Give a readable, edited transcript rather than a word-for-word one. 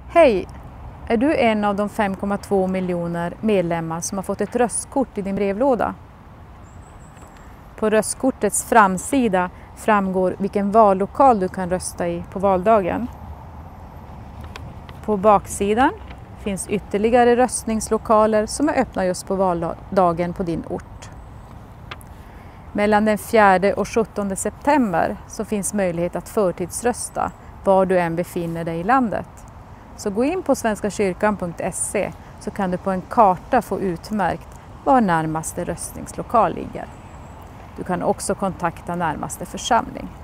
Hej! Är du en av de 5,2 miljoner medlemmar som har fått ett röstkort i din brevlåda? På röstkortets framsida framgår vilken vallokal du kan rösta i på valdagen. På baksidan finns ytterligare röstningslokaler som är öppna just på valdagen på din ort. Mellan den 4 och 17 september så finns möjlighet att förtidsrösta var du än befinner dig i landet. Så gå in på svenskakyrkan.se så kan du på en karta få utmärkt var närmaste röstningslokal ligger. Du kan också kontakta närmaste församling.